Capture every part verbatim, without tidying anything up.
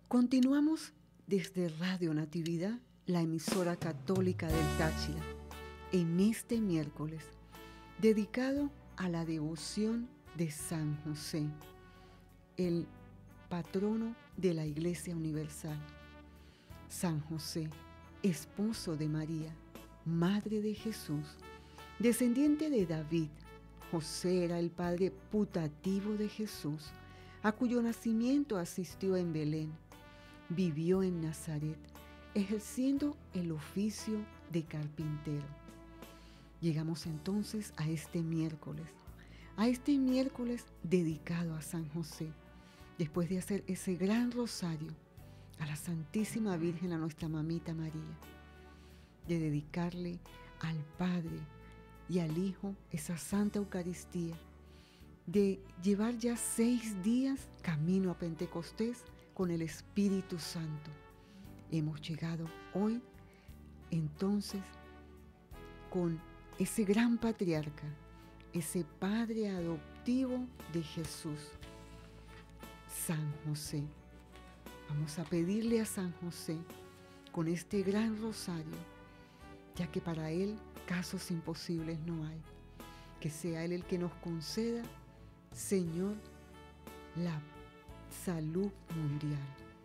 Continuamos desde Radio Natividad, la emisora católica del Táchira, en este miércoles, dedicado a la devoción de San José, el patrono de la Iglesia Universal. San José, esposo de María, madre de Jesús, descendiente de David. José era el padre putativo de Jesús, a cuyo nacimiento asistió en Belén. Vivió en Nazaret, ejerciendo el oficio de carpintero. Llegamos entonces a este miércoles, a este miércoles dedicado a San José, después de hacer ese gran rosario a la Santísima Virgen, a nuestra mamita María, de dedicarle al Padre y al Hijo esa Santa Eucaristía, de llevar ya seis días camino a Pentecostés con el Espíritu Santo. Hemos llegado hoy entonces con ese gran patriarca, ese padre adoptivo de Jesús, San José. Vamos a pedirle a San José con este gran rosario, ya que para él casos imposibles no hay. Que sea él el que nos conceda, Señor, la salud mundial.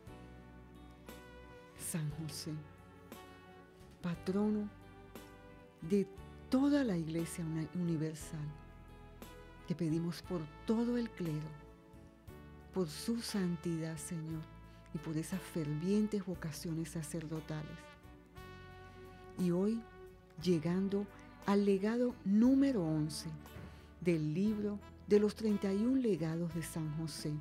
San José, patrono de toda la Iglesia Universal, te pedimos por todo el clero, por su santidad, Señor, y por esas fervientes vocaciones sacerdotales. Y hoy, llegando al legado número once del libro de los treinta y un legados de San José,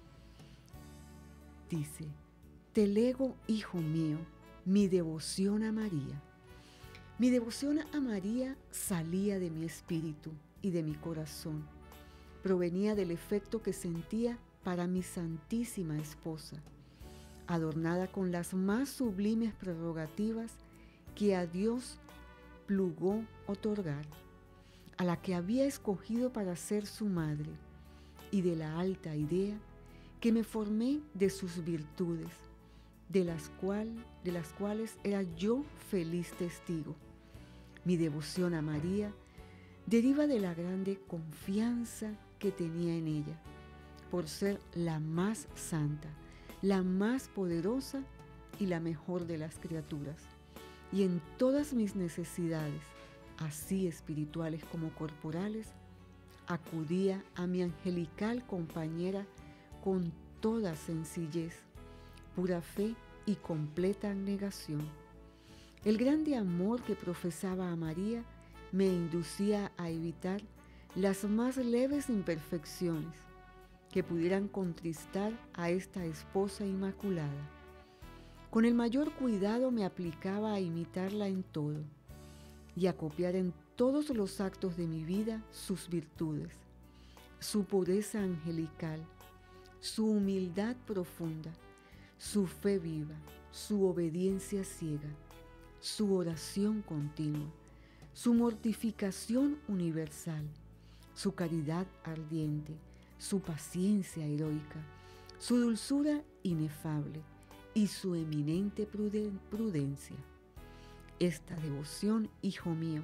dice: te lego, hijo mío, mi devoción a María. Mi devoción a María salía de mi espíritu y de mi corazón. Provenía del afecto que sentía para mi Santísima Esposa, adornada con las más sublimes prerrogativas que a Dios plugó otorgar, a la que había escogido para ser su madre, y de la alta idea que me formé de sus virtudes, de las, cual, de las cuales era yo feliz testigo. Mi devoción a María deriva de la grande confianza que tenía en ella, por ser la más santa, la más poderosa y la mejor de las criaturas. Y en todas mis necesidades, así espirituales como corporales, acudía a mi angelical compañera con toda sencillez, pura fe y completa abnegación. El grande amor que profesaba a María me inducía a evitar las más leves imperfecciones que pudieran contristar a esta esposa inmaculada. Con el mayor cuidado me aplicaba a imitarla en todo y a copiar en todos los actos de mi vida sus virtudes, su pureza angelical, su humildad profunda, su fe viva, su obediencia ciega, su oración continua, su mortificación universal, su caridad ardiente, su paciencia heroica, su dulzura inefable y su eminente prudencia. Esta devoción, hijo mío,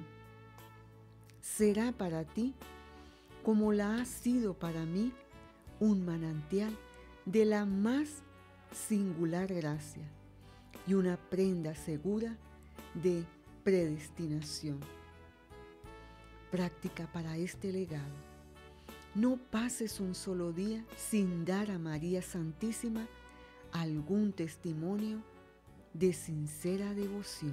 será para ti, como la ha sido para mí, un manantial de la más singular gracia y una prenda segura de predestinación. Práctica para este legado. No pases un solo día sin dar a María Santísima algún testimonio de sincera devoción.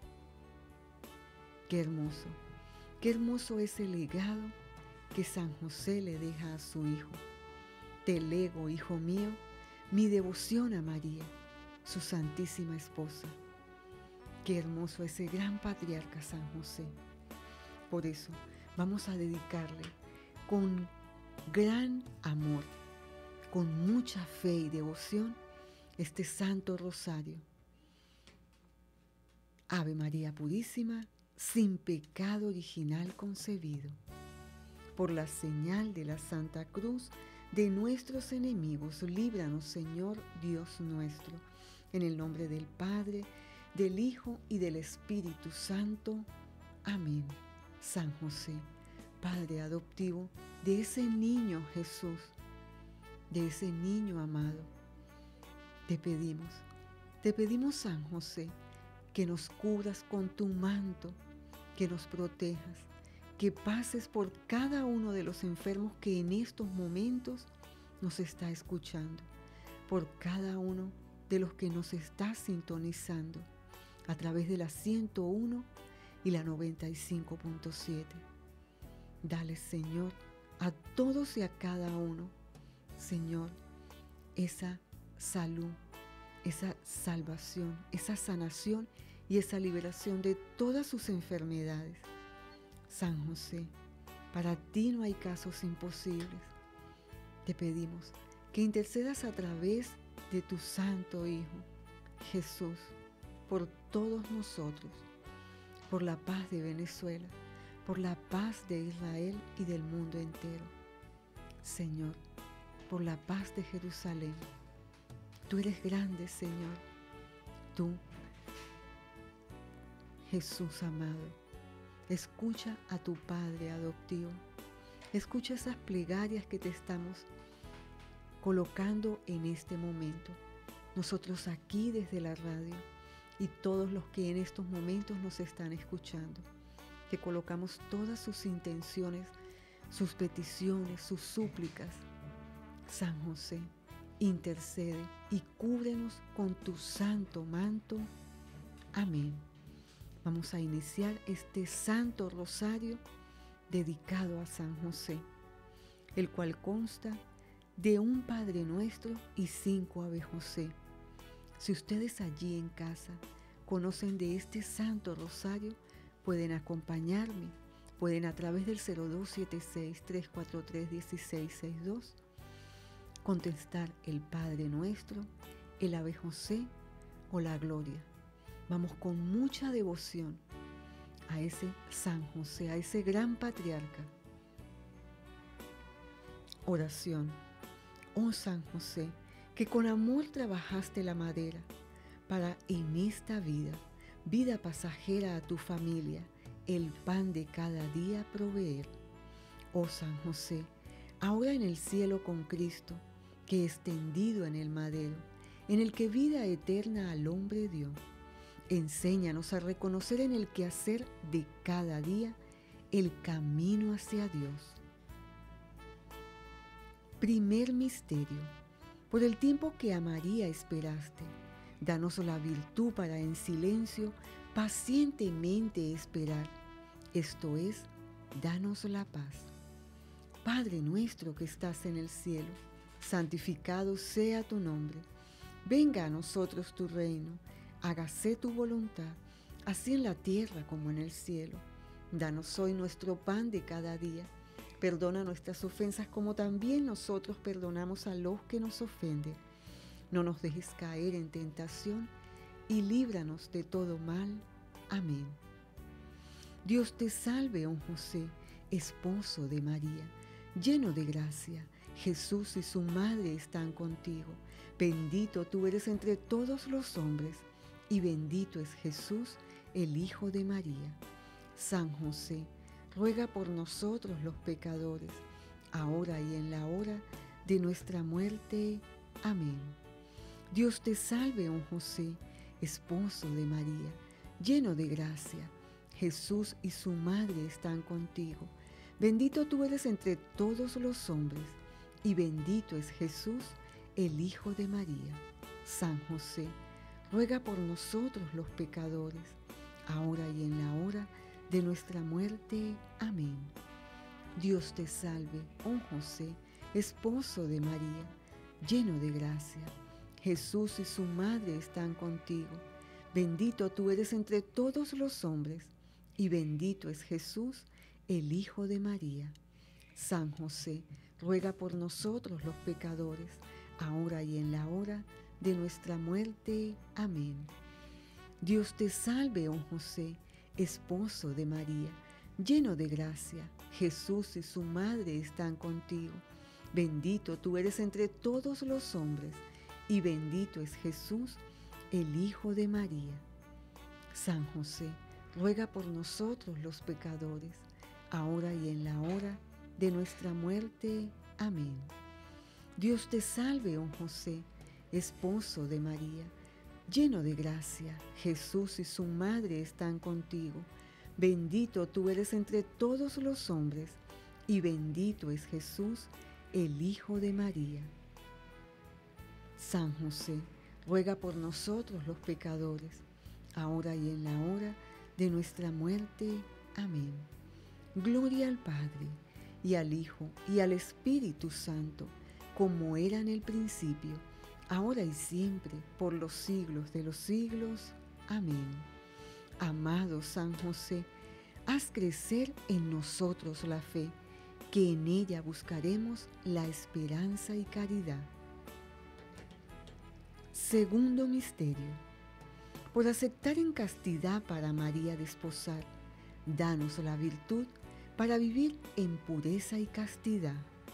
Qué hermoso, qué hermoso es el legado que San José le deja a su hijo. Te lego, hijo mío, mi devoción a María, su Santísima Esposa. Qué hermoso ese gran patriarca San José. Por eso vamos a dedicarle con gran amor, con mucha fe y devoción, este Santo Rosario. Ave María Purísima, sin pecado original concebido. Por la señal de la Santa Cruz de nuestros enemigos. Líbranos, Señor Dios nuestro. En el nombre del Padre, del Hijo y del Espíritu Santo. Amén. San José, Padre adoptivo de ese niño Jesús, de ese niño amado, te pedimos, te pedimos, San José, que nos cubras con tu manto, que nos protejas, que pases por cada uno de los enfermos que en estos momentos nos está escuchando, por cada uno de los que nos está sintonizando a través de la ciento uno y la noventa y cinco punto siete. Dale, Señor, a todos y a cada uno, Señor, esa salud, esa salvación, esa sanación y esa liberación de todas sus enfermedades. San José, para ti no hay casos imposibles. Te pedimos que intercedas a través de tu Santo Hijo, Jesús, por todos nosotros, por la paz de Venezuela, por la paz de Israel y del mundo entero. Señor, por la paz de Jerusalén. Tú eres grande, Señor. Tú, Jesús amado, escucha a tu Padre adoptivo. Escucha esas plegarias que te estamos colocando en este momento. Nosotros aquí desde la radio y todos los que en estos momentos nos están escuchando. Te colocamos todas sus intenciones, sus peticiones, sus súplicas. San José, intercede y cúbrenos con tu santo manto. Amén. Vamos a iniciar este santo rosario dedicado a San José, el cual consta de un Padre Nuestro y cinco Ave José. Si ustedes allí en casa conocen de este santo rosario, pueden acompañarme, pueden a través del cero dos siete seis, tres cuatro tres, uno seis seis dos contestar el Padre Nuestro, el Ave José o la Gloria. Vamos con mucha devoción a ese San José, a ese gran patriarca. Oración. Oh San José, que con amor trabajaste la madera para en esta vida, vida pasajera a tu familia, el pan de cada día proveer. Oh San José, ahora en el cielo con Cristo, que extendido en el madero, en el que vida eterna al hombre dio, enséñanos a reconocer en el quehacer de cada día el camino hacia Dios. Primer misterio. Por el tiempo que a María esperaste, danos la virtud para en silencio pacientemente esperar. Esto es, danos la paz. Padre nuestro que estás en el cielo, santificado sea tu nombre. Venga a nosotros tu reino, hágase tu voluntad, así en la tierra como en el cielo. Danos hoy nuestro pan de cada día. Perdona nuestras ofensas como también nosotros perdonamos a los que nos ofenden. No nos dejes caer en tentación y líbranos de todo mal. Amén. Dios te salve, oh José, esposo de María, lleno de gracia. Jesús y su madre están contigo. Bendito tú eres entre todos los hombres, y bendito es Jesús, el Hijo de María. San José, ruega por nosotros los pecadores, ahora y en la hora de nuestra muerte. Amén. Dios te salve, oh José, esposo de María, lleno de gracia. Jesús y su madre están contigo. Bendito tú eres entre todos los hombres, y bendito es Jesús, el Hijo de María. San José, ruega por nosotros los pecadores, ahora y en la hora de nuestra muerte. Amén. Dios te salve, oh José, esposo de María, lleno de gracia. Jesús y su madre están contigo. Bendito tú eres entre todos los hombres, y bendito es Jesús, el Hijo de María. San José, ruega por nosotros los pecadores, ahora y en la hora de nuestra muerte. Amén. Dios te salve, oh José, esposo de María, lleno de gracia. Jesús y su madre están contigo. Bendito tú eres entre todos los hombres, y bendito es Jesús, el Hijo de María. San José, ruega por nosotros los pecadores, ahora y en la hora de nuestra muerte. Amén. Dios te salve, oh José, esposo de María, lleno de gracia, Jesús y su madre están contigo. Bendito tú eres entre todos los hombres, y bendito es Jesús, el Hijo de María. San José, ruega por nosotros los pecadores, ahora y en la hora de nuestra muerte. Amén. Gloria al Padre, y al Hijo, y al Espíritu Santo, como era en el principio, ahora y siempre, por los siglos de los siglos. Amén. Amado San José, haz crecer en nosotros la fe, que en ella buscaremos la esperanza y caridad. Segundo misterio. Por aceptar en castidad para María desposar, danos la virtud para vivir en pureza y castidad.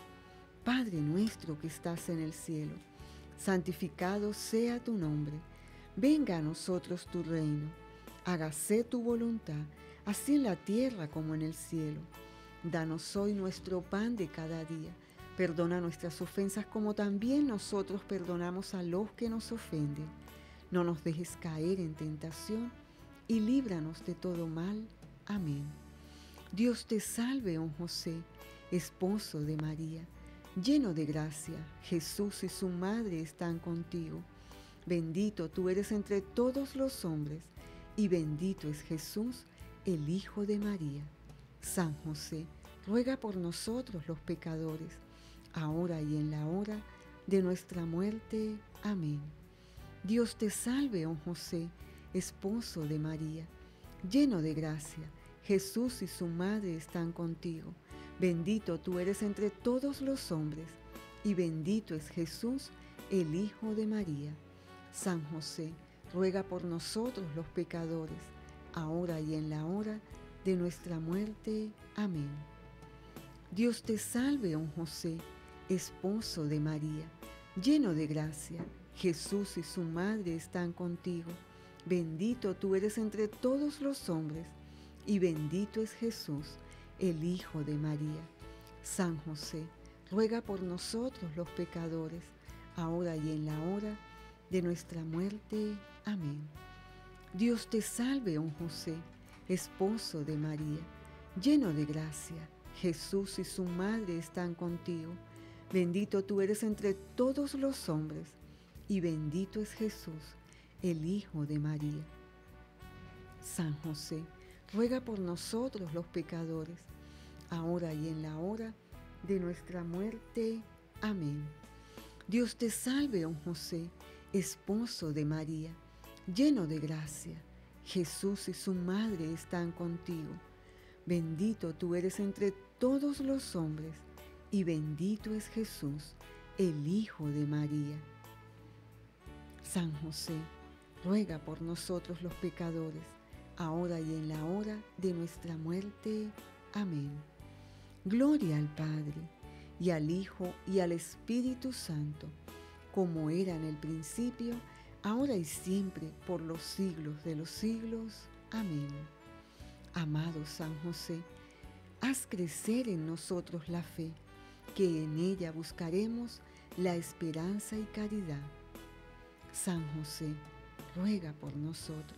Padre nuestro que estás en el cielo, santificado sea tu nombre. Venga a nosotros tu reino. Hágase tu voluntad, así en la tierra como en el cielo. Danos hoy nuestro pan de cada día. Perdona nuestras ofensas como también nosotros perdonamos a los que nos ofenden. No nos dejes caer en tentación y líbranos de todo mal. Amén. Dios te salve, oh José, esposo de María, lleno de gracia, Jesús y su madre están contigo. Bendito tú eres entre todos los hombres, y bendito es Jesús, el Hijo de María. San José, ruega por nosotros los pecadores, ahora y en la hora de nuestra muerte. Amén. Dios te salve, oh José, esposo de María, lleno de gracia, Jesús y su madre están contigo. Bendito tú eres entre todos los hombres, y bendito es Jesús, el Hijo de María. San José, ruega por nosotros los pecadores, ahora y en la hora de nuestra muerte. Amén. Dios te salve, oh José, esposo de María, lleno de gracia, Jesús y su madre están contigo. Bendito tú eres entre todos los hombres, y bendito es Jesús, el Hijo de María. San José, ruega por nosotros los pecadores, ahora y en la hora de nuestra muerte. Amén. Dios te salve, oh José, esposo de María, lleno de gracia, Jesús y su madre están contigo. Bendito tú eres entre todos los hombres, y bendito es Jesús, el Hijo de María. San José, ruega por nosotros los pecadores, ahora y en la hora de nuestra muerte. Amén. Dios te salve, oh José, esposo de María, lleno de gracia, Jesús y su madre están contigo. Bendito tú eres entre todos los hombres, y bendito es Jesús, el Hijo de María. San José, ruega por nosotros los pecadores, ahora y en la hora de nuestra muerte. Amén. Gloria al Padre, y al Hijo, y al Espíritu Santo, como era en el principio, ahora y siempre, por los siglos de los siglos. Amén. Amado San José, haz crecer en nosotros la fe, que en ella buscaremos la esperanza y caridad. San José, ruega por nosotros.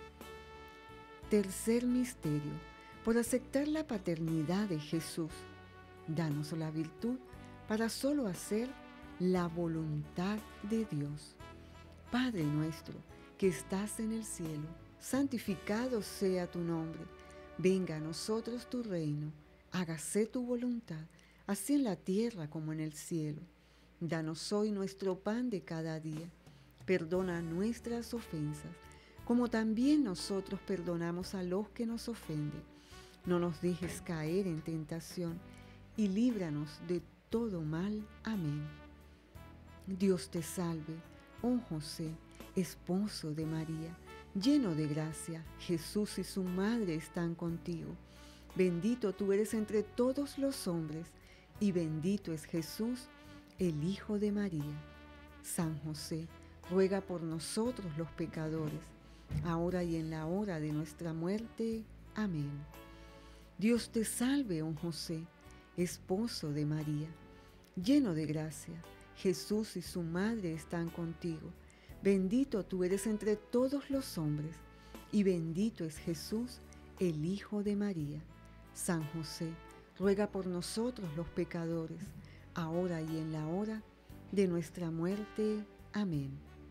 Tercer misterio. Por aceptar la paternidad de Jesús, danos la virtud para solo hacer la voluntad de Dios. Padre nuestro, que estás en el cielo, santificado sea tu nombre. Venga a nosotros tu reino, hágase tu voluntad, así en la tierra como en el cielo. Danos hoy nuestro pan de cada día. Perdona nuestras ofensas, como también nosotros perdonamos a los que nos ofenden. No nos dejes caer en tentación, y líbranos de todo mal. Amén. Dios te salve, oh José, esposo de María, lleno de gracia, Jesús y su madre están contigo. Bendito tú eres entre todos los hombres, y bendito es Jesús, el Hijo de María. San José, ruega por nosotros los pecadores, ahora y en la hora de nuestra muerte. Amén. Dios te salve, oh José, esposo de María, lleno de gracia. Jesús y su madre están contigo. Bendito tú eres entre todos los hombres, y bendito es Jesús, el Hijo de María. San José, ruega por nosotros los pecadores, ahora y en la hora de nuestra muerte. Amén.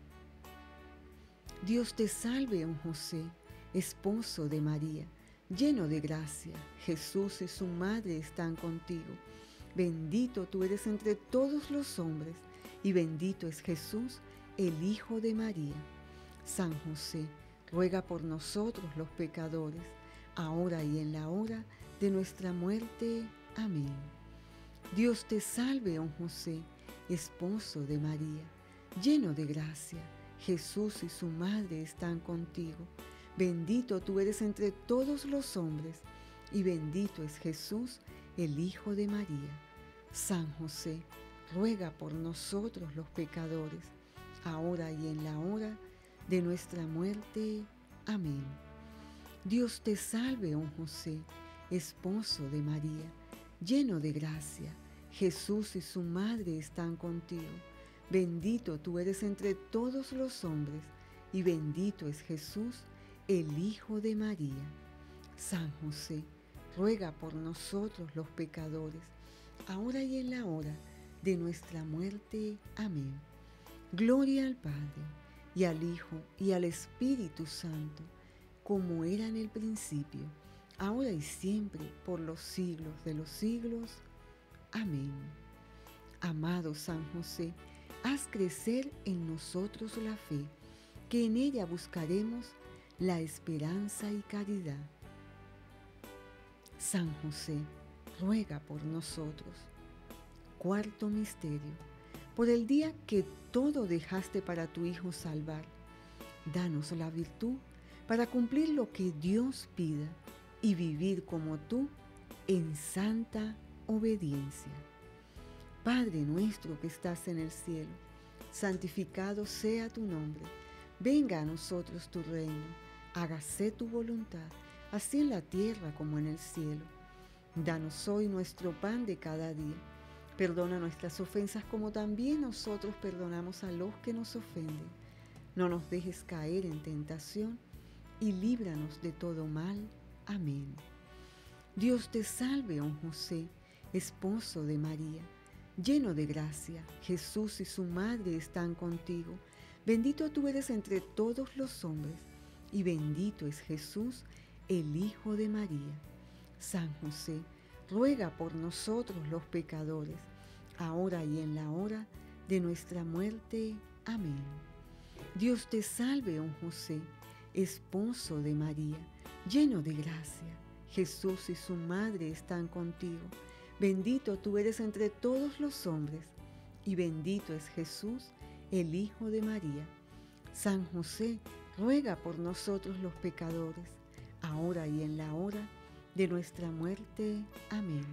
Dios te salve, oh José, esposo de María, lleno de gracia. Jesús y su madre están contigo. Bendito tú eres entre todos los hombres, y bendito es Jesús, el Hijo de María. San José, ruega por nosotros los pecadores, ahora y en la hora de nuestra muerte. Amén. Dios te salve, oh José, esposo de María, lleno de gracia. Jesús y su madre están contigo. Bendito tú eres entre todos los hombres, y bendito es Jesús, el Hijo de María. San José, ruega por nosotros los pecadores, ahora y en la hora de nuestra muerte. Amén. Dios te salve, oh José, esposo de María, lleno de gracia. Jesús y su madre están contigo. Bendito tú eres entre todos los hombres, y bendito es Jesús, el Hijo de María. San José, ruega por nosotros los pecadores, ahora y en la hora de nuestra muerte. Amén. Gloria al Padre, y al Hijo, y al Espíritu Santo, como era en el principio, ahora y siempre, por los siglos de los siglos. Amén. Amado San José, haz crecer en nosotros la fe, que en ella buscaremos la esperanza y caridad. San José, ruega por nosotros. Cuarto misterio. Por el día que todo dejaste para tu Hijo salvar, danos la virtud para cumplir lo que Dios pida y vivir como tú en santa obediencia. Padre nuestro que estás en el cielo, santificado sea tu nombre. Venga a nosotros tu reino, hágase tu voluntad, así en la tierra como en el cielo. Danos hoy nuestro pan de cada día. Perdona nuestras ofensas como también nosotros perdonamos a los que nos ofenden. No nos dejes caer en tentación y líbranos de todo mal. Amén. Dios te salve, oh José, esposo de María, lleno de gracia. Jesús y su madre están contigo. Bendito tú eres entre todos los hombres, y bendito es Jesús, el Hijo de María. San José, ruega por nosotros los pecadores, ahora y en la hora de nuestra muerte. Amén. Dios te salve, oh José, esposo de María, lleno de gracia. Jesús y su madre están contigo. Bendito tú eres entre todos los hombres, y bendito es Jesús, el Hijo de María. San José, ruega por nosotros los pecadores, ahora y en la hora de nuestra muerte. Amén.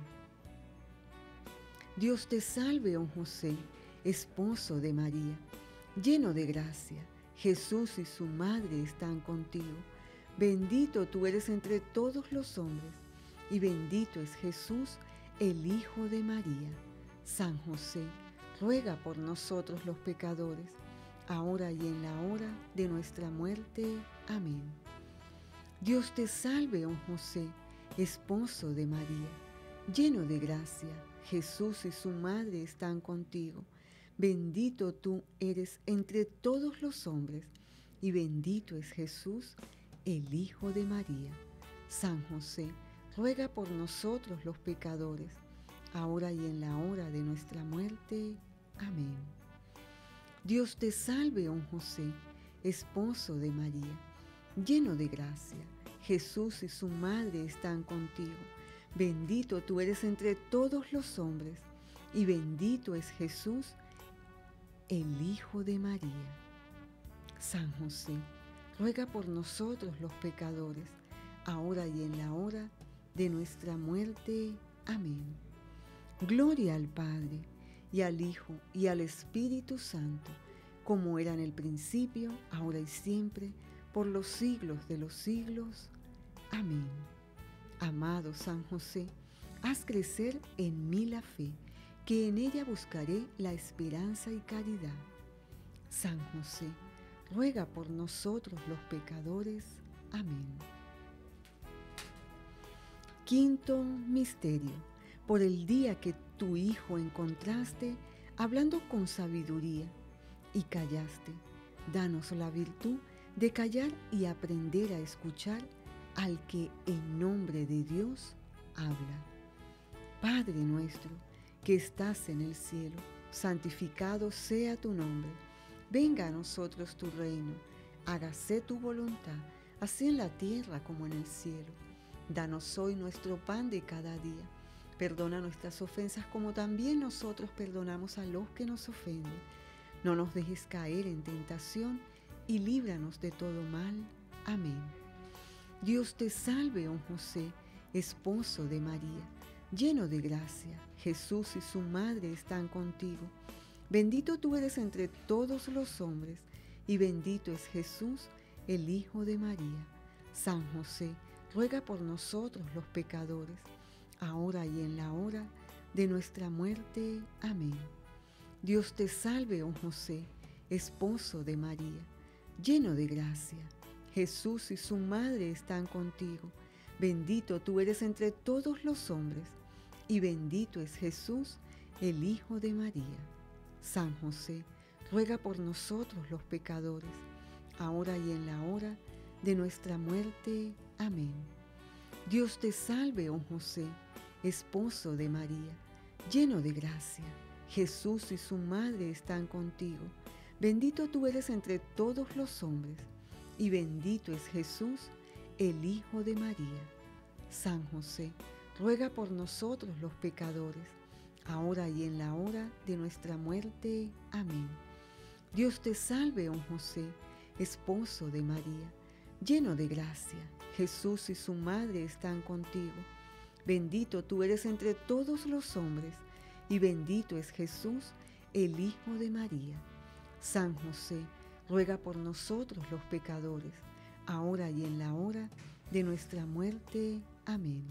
Dios te salve, oh José, esposo de María, lleno de gracia. Jesús y su madre están contigo. Bendito tú eres entre todos los hombres, y bendito es Jesús, el Hijo de María. San José, ruega por nosotros los pecadores, ahora y en la hora de nuestra muerte. Amén. Dios te salve, oh José, esposo de María, lleno de gracia. Jesús y su madre están contigo. Bendito tú eres entre todos los hombres, y bendito es Jesús, el Hijo de María. San José, ruega por nosotros los pecadores, ahora y en la hora de nuestra muerte. Amén. Dios te salve, oh José, esposo de María, lleno de gracia. Jesús y su madre están contigo. Bendito tú eres entre todos los hombres, y bendito es Jesús, el Hijo de María. San José, ruega por nosotros los pecadores, ahora y en la hora de nuestra muerte. Amén. Gloria al Padre, y al Hijo, y al Espíritu Santo, como era en el principio, ahora y siempre, por los siglos de los siglos. Amén. Amado San José, haz crecer en mí la fe, que en ella buscaré la esperanza y caridad. San José, ruega por nosotros los pecadores. Amén. Quinto misterio. Por el día que tu Hijo encontraste, hablando con sabiduría, y callaste, danos la virtud de callar y aprender a escuchar al que en nombre de Dios habla. Padre nuestro, que estás en el cielo, santificado sea tu nombre. Venga a nosotros tu reino, hágase tu voluntad, así en la tierra como en el cielo. Danos hoy nuestro pan de cada día. Perdona nuestras ofensas como también nosotros perdonamos a los que nos ofenden. No nos dejes caer en tentación y líbranos de todo mal. Amén. Dios te salve, oh José, esposo de María, lleno de gracia. Jesús y su madre están contigo. Bendito tú eres entre todos los hombres, y bendito es Jesús, el Hijo de María. San José, ruega por nosotros los pecadores, ahora y en la hora de nuestra muerte. Amén. Dios te salve, oh José, esposo de María, lleno de gracia. Jesús y su madre están contigo. Bendito tú eres entre todos los hombres, y bendito es Jesús, el Hijo de María. San José, ruega por nosotros los pecadores, ahora y en la hora de nuestra muerte. Amén. Dios te salve, oh José, esposo de María, lleno de gracia. Jesús y su madre están contigo. Bendito tú eres entre todos los hombres, y bendito es Jesús, el Hijo de María. San José, ruega por nosotros los pecadores, ahora y en la hora de nuestra muerte. Amén. Dios te salve, oh José, esposo de María, lleno de gracia. Jesús y su madre están contigo. Bendito tú eres entre todos los hombres, y bendito es Jesús, el Hijo de María. San José, ruega por nosotros los pecadores, ahora y en la hora de nuestra muerte. Amén.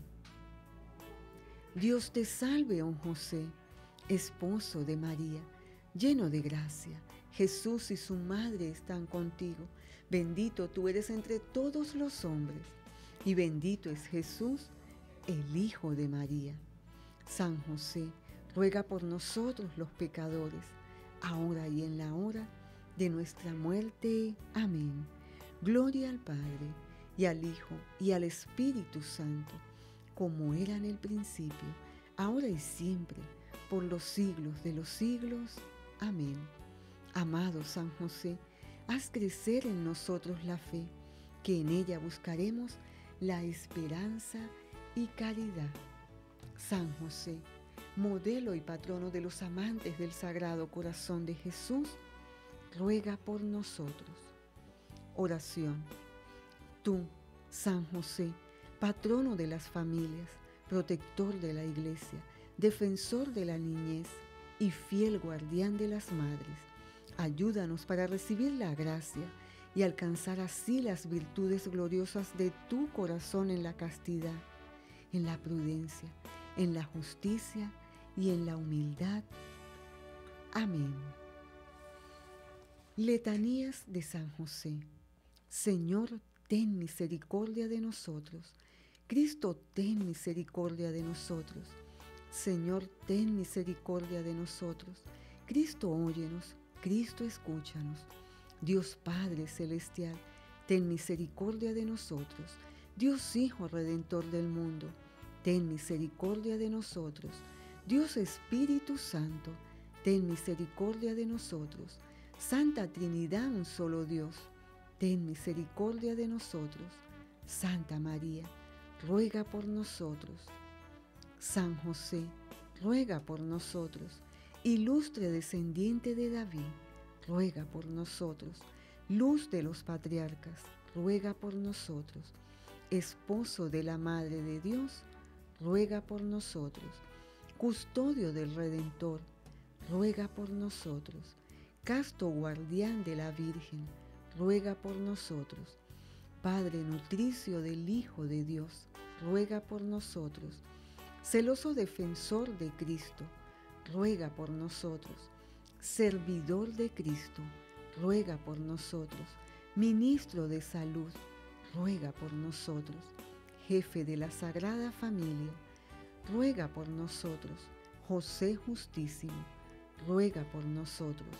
Dios te salve, oh José, esposo de María, lleno de gracia. Jesús y su madre están contigo. Bendito tú eres entre todos los hombres, y bendito es Jesús, el Hijo de María. San José, ruega por nosotros los pecadores, ahora y en la hora de nuestra muerte. Amén. Gloria al Padre, y al Hijo, y al Espíritu Santo, como era en el principio, ahora y siempre, por los siglos de los siglos. Amén. Amado San José, haz crecer en nosotros la fe, que en ella buscaremos la esperanza y caridad. San José, modelo y patrono de los amantes del Sagrado Corazón de Jesús, ruega por nosotros. Oración. Tú, San José, patrono de las familias, protector de la Iglesia, defensor de la niñez y fiel guardián de las madres, ayúdanos para recibir la gracia y alcanzar así las virtudes gloriosas de tu corazón en la castidad, en la prudencia, en la justicia y en la humildad. Amén. Letanías de San José. Señor, ten misericordia de nosotros. Cristo, ten misericordia de nosotros. Señor, ten misericordia de nosotros. Cristo, óyenos. Cristo, escúchanos. Dios Padre Celestial, ten misericordia de nosotros. Dios Hijo Redentor del mundo, ten misericordia de nosotros. Dios Espíritu Santo, ten misericordia de nosotros. Santa Trinidad, un solo Dios, ten misericordia de nosotros. Santa María, ruega por nosotros. San José, ruega por nosotros. Ilustre descendiente de David, ruega por nosotros. Luz de los patriarcas, ruega por nosotros. Esposo de la Madre de Dios, ruega por nosotros. custodio del Redentor, ruega por nosotros. Casto guardián de la Virgen, ruega por nosotros. Padre nutricio del Hijo de Dios, ruega por nosotros. Celoso defensor de Cristo, ruega por nosotros. Servidor de Cristo, ruega por nosotros. Ministro de salud, ruega por nosotros. Jefe de la Sagrada Familia, ruega por nosotros. José Justísimo, ruega por nosotros.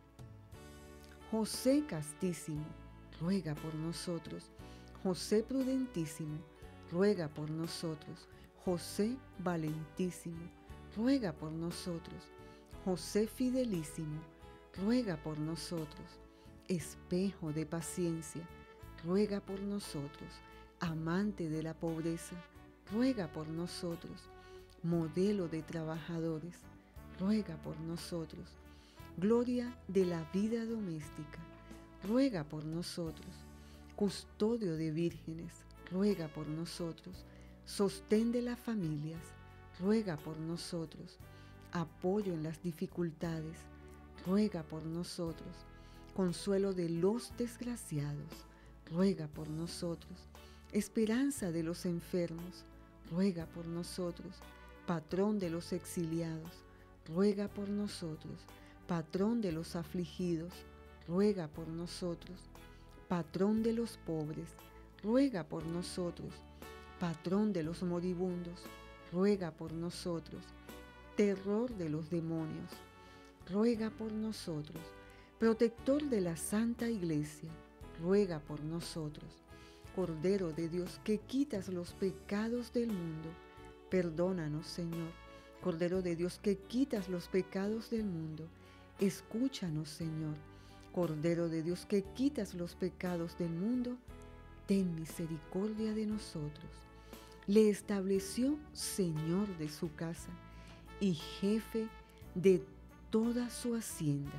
José Castísimo, ruega por nosotros. José Prudentísimo, ruega por nosotros. José Valentísimo, ruega por nosotros. José Fidelísimo, ruega por nosotros. Espejo de paciencia, ruega por nosotros. Amante de la pobreza, ruega por nosotros. Modelo de trabajadores, ruega por nosotros. Gloria de la vida doméstica, ruega por nosotros. Custodio de vírgenes, ruega por nosotros. Sostén de las familias, ruega por nosotros. Apoyo en las dificultades, ruega por nosotros. Consuelo de los desgraciados, ruega por nosotros. Esperanza de los enfermos, ruega por nosotros. Patrón de los exiliados, ruega por nosotros. Patrón de los afligidos, ruega por nosotros. Patrón de los pobres, ruega por nosotros. Patrón de los moribundos, ruega por nosotros. Terror de los demonios, ruega por nosotros. Protector de la Santa Iglesia, ruega por nosotros. Cordero de Dios, que quitas los pecados del mundo, perdónanos, Señor. Cordero de Dios, que quitas los pecados del mundo, escúchanos, Señor. Cordero de Dios, que quitas los pecados del mundo, ten misericordia de nosotros. Le estableció Señor de su casa y jefe de toda su hacienda.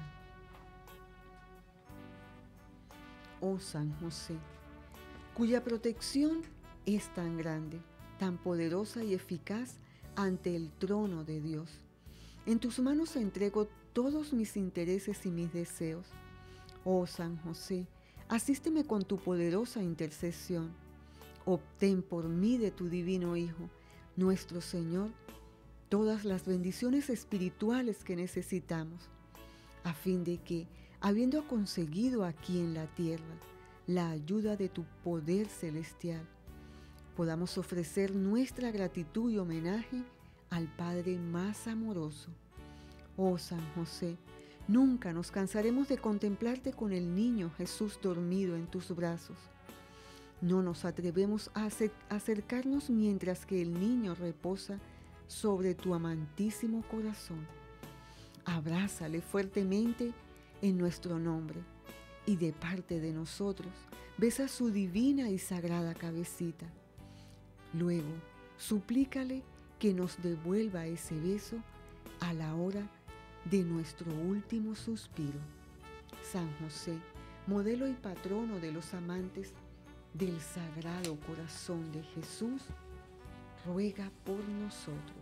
Oh San José, cuya protección es tan grande, tan poderosa y eficaz ante el trono de Dios. En tus manos entrego todos mis intereses y mis deseos. Oh San José, asísteme con tu poderosa intercesión. Obtén por mí de tu divino Hijo, nuestro Señor, todas las bendiciones espirituales que necesitamos, a fin de que, habiendo conseguido aquí en la tierra la ayuda de tu poder celestial, podamos ofrecer nuestra gratitud y homenaje al Padre más amoroso. Oh San José, nunca nos cansaremos de contemplarte con el niño Jesús dormido en tus brazos. No nos atrevemos a acercarnos mientras que el niño reposa sobre tu amantísimo corazón. Abrázale fuertemente en nuestro nombre y de parte de nosotros besa su divina y sagrada cabecita. Luego, suplícale que nos devuelva ese beso a la hora de nuestro último suspiro. San José, modelo y patrono de los amantes del Sagrado Corazón de Jesús, ruega por nosotros.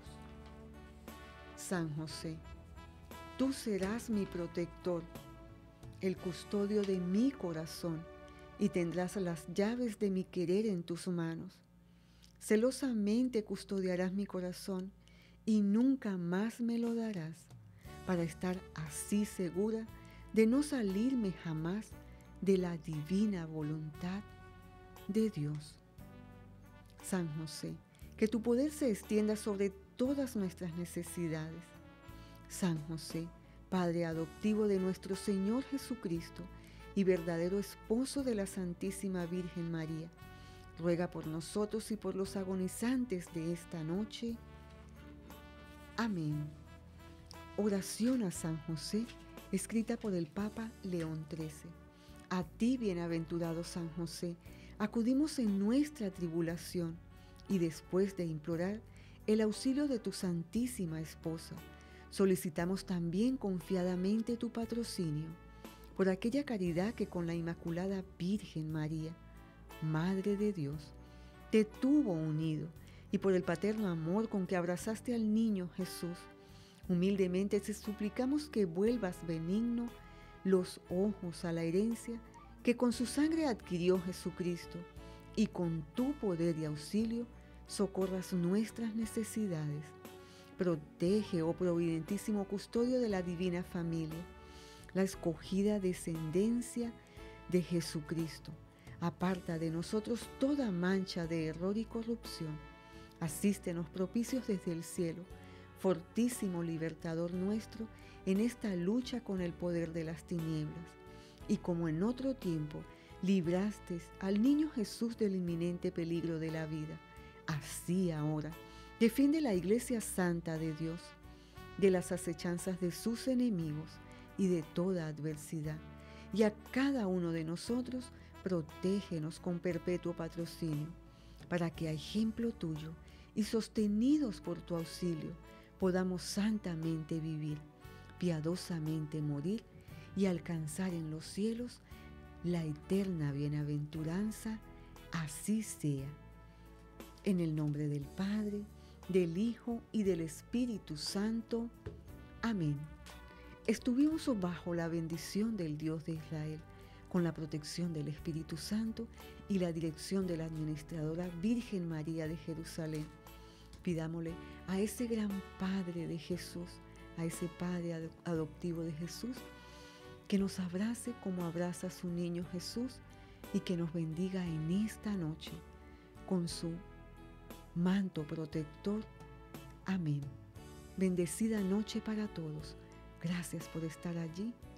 San José, tú serás mi protector, el custodio de mi corazón, y tendrás las llaves de mi querer en tus manos. Celosamente custodiarás mi corazón y nunca más me lo darás, para estar así segura de no salirme jamás de la divina voluntad de Dios. San José, que tu poder se extienda sobre todas nuestras necesidades. San José, Padre adoptivo de nuestro Señor Jesucristo y verdadero esposo de la Santísima Virgen María, ruega por nosotros y por los agonizantes de esta noche. Amén. Oración a San José, escrita por el Papa León trece. A ti, bienaventurado San José, acudimos en nuestra tribulación y después de implorar el auxilio de tu Santísima Esposa, solicitamos también confiadamente tu patrocinio por aquella caridad que con la Inmaculada Virgen María, Madre de Dios, te tuvo unido y por el paterno amor con que abrazaste al niño Jesús. Humildemente te suplicamos que vuelvas benigno los ojos a la herencia que con su sangre adquirió Jesucristo, y con tu poder y auxilio socorras nuestras necesidades. Protege, oh providentísimo custodio de la divina familia, la escogida descendencia de Jesucristo. Aparta de nosotros toda mancha de error y corrupción. Asístenos propicios desde el cielo, fortísimo libertador nuestro en esta lucha con el poder de las tinieblas. Y como en otro tiempo libraste al niño Jesús del inminente peligro de la vida, así ahora defiende la Iglesia Santa de Dios de las acechanzas de sus enemigos y de toda adversidad. Y a cada uno de nosotros protégenos con perpetuo patrocinio, para que a ejemplo tuyo y sostenidos por tu auxilio podamos santamente vivir, piadosamente morir y alcanzar en los cielos la eterna bienaventuranza. Así sea. En el nombre del Padre, del Hijo y del Espíritu Santo. Amén. Estuvimos bajo la bendición del Dios de Israel, con la protección del Espíritu Santo y la dirección de la administradora Virgen María de Jerusalén. Pidámosle a ese gran Padre de Jesús, a ese Padre adoptivo de Jesús, que nos abrace como abraza a su niño Jesús y que nos bendiga en esta noche con su manto protector. Amén. Bendecida noche para todos. Gracias por estar allí